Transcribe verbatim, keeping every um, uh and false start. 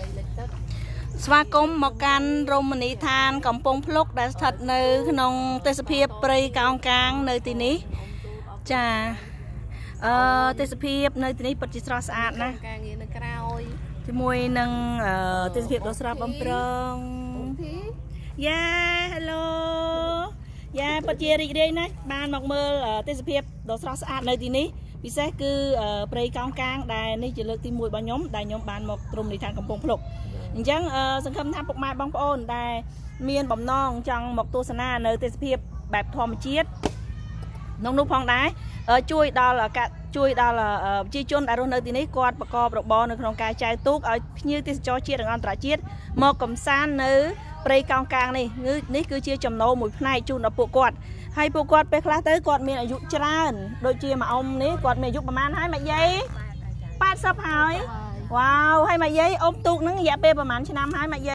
ស្វាគមន៍មកកាន់រមណីយដ្ឋានកំពង់ភ្លុកដែលស្ថិតនៅក្នុងទេសភាពព្រៃកោងកាងនៅទីនេះចាអឺទេសភាពនៅទីនេះពិតជាស្រស់ស្អាតណាស់ការងារនៅក្រោយជាមួយនឹងទេសភាពដ៏ស្រស់បំព្រងយ៉ា hello យ៉ាពិតជារីករាយណាស់បានមកមើលទេសភាពដ៏ស្រស់ស្អាតនៅទីនេះពិសេសគឺព្រៃកោងកាងដែលនេះជាលើកទីមួយរបស់ខ្ញុំដែលខ្ញុំបានមករមណីយដ្ឋានកំពង់ភ្លុកអញ្ចឹងសង្ឃឹមថាពុកម៉ែបងប្អូនដែលមានបំណងចង់មកទស្សនានៅទេសភាពបែបធម្មជាតិក្នុងនោះផងដែរជួយដល់ជួយដល់ប្រជាជនដែលរស់នៅទីនេះគាត់ប្រកបរបរនៅក្នុងការចែវទូកឲ្យភ្ញៀវទេសចរជាតិនិងអន្តរជាតិមកកំសាន្តនៅព្រៃកោងកាងនេះនេះគឺជាចំណូលមួយផ្នែកជូនដល់ពួកគាត់ហើយពួកគាត់ពេលខ្លះទៅគាត់មានអាយុច្រើនដូចជាមួយអ៊ំនេះគាត់មានអាយុប្រហែលហើយម៉ាក់យាយแปดสิบហើយវ៉ាវហើយម៉ាក់យាយអ៊ំទូកហ្នឹងរយៈពេលប្រហែលឆ្នាំហើយម៉ាក់យាយ